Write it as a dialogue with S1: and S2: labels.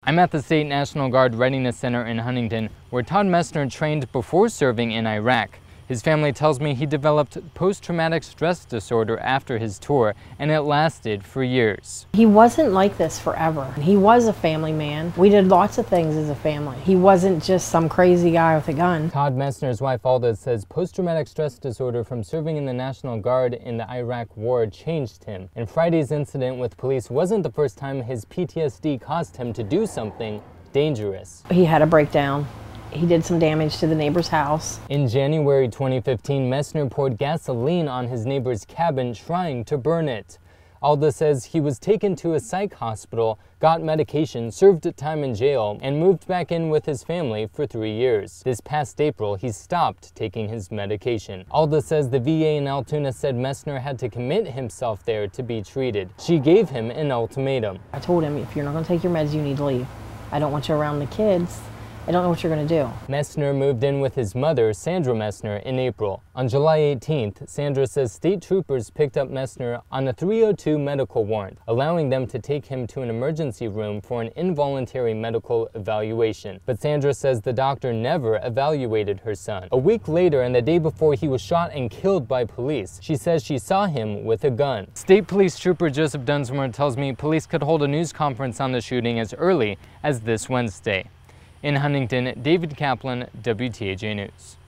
S1: I'm at the State National Guard Readiness Center in Huntington, where Todd Messner trained before serving in Iraq. His family tells me he developed post-traumatic stress disorder after his tour, and it lasted for years.
S2: He wasn't like this forever. He was a family man. We did lots of things as a family. He wasn't just some crazy guy with a gun.
S1: Todd Messner's wife Alda says post-traumatic stress disorder from serving in the National Guard in the Iraq War changed him, and Friday's incident with police wasn't the first time his PTSD caused him to do something dangerous.
S2: He had a breakdown. He did some damage to the neighbor's house.
S1: In January 2015, Messner poured gasoline on his neighbor's cabin, trying to burn it. Alda says he was taken to a psych hospital, got medication, served time in jail, and moved back in with his family for 3 years. This past April, he stopped taking his medication. Alda says the VA in Altoona said Messner had to commit himself there to be treated. She gave him an ultimatum.
S2: I told him, if you're not going to take your meds, you need to leave. I don't want you around the kids. I don't know what you're going to do.
S1: Messner moved in with his mother, Sandra Messner, in April. On July 18th, Sandra says state troopers picked up Messner on a 302 medical warrant, allowing them to take him to an emergency room for an involuntary medical evaluation. But Sandra says the doctor never evaluated her son. A week later, and the day before he was shot and killed by police, she says she saw him with a gun. State Police Trooper Joseph Dunsmore tells me police could hold a news conference on the shooting as early as this Wednesday. In Huntington, David Kaplan, WTAJ News.